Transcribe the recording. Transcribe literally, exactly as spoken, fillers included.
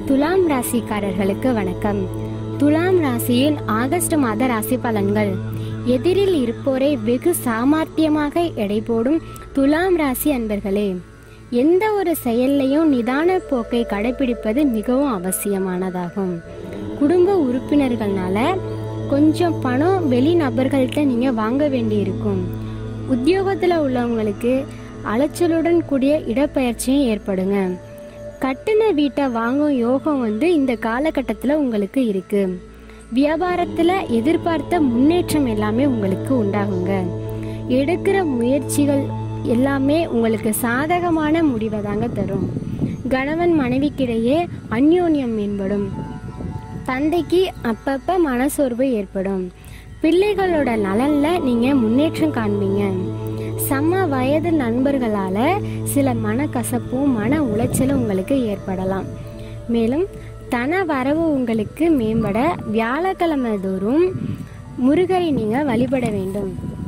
துலாம் ராசிக்காரர்களுக்கு வணக்கம். துலாம் ராசியின் ஆகஸ்ட் மாத ராசி பலன்கள். எதிரில் இருப்போரை வெகு சாமர்த்தியமாக எடை போடும் துலாம் ராசி அன்பர்களே, எந்த ஒரு செயல்லையும் நிதான போக்கை கடைபிடிப்பது மிகவும் அவசியமானதாகும். குடும்ப உறுப்பினர்களால கொஞ்சம் பணம் வெளிநபர்கள்ட்ட நீங்க வாங்க வேண்டி இருக்கும். உத்தியோகத்துல உள்ளவங்களுக்கு அலைச்சலுடன் கூடிய இடப்பெயர்ச்சியும் ஏற்படுங்க. கட்டின வீட்டை வாங்கும் யோகம் வந்து இந்த காலகட்டத்தில் உங்களுக்கு இருக்கு. வியாபாரத்தில் எதிர்பார்த்த முன்னேற்றம் எல்லாமே உங்களுக்கு உண்டாகுங்க. எடுக்கிற முயற்சிகள் எல்லாமே உங்களுக்கு சாதகமான முடிவை தாங்க தரும். கணவன் மனைவிக்கிடையே அந்யோன்யம் மேம்படும். தந்தைக்கு அப்பப்போ மனசோர்வு ஏற்படும். பிள்ளைகளோட நலன்ல நீங்க முன்னேற்றம் காண்பீங்க. சம வயது நண்பர்களால சில மனக்கசப்பும் மன உளைச்சலும் உங்களுக்கு ஏற்படலாம். மேலும் தன வரவு உங்களுக்கு மேம்பட வியாழக்கிழமை தோறும் முருகரை நீங்க வழிபட வேண்டும்.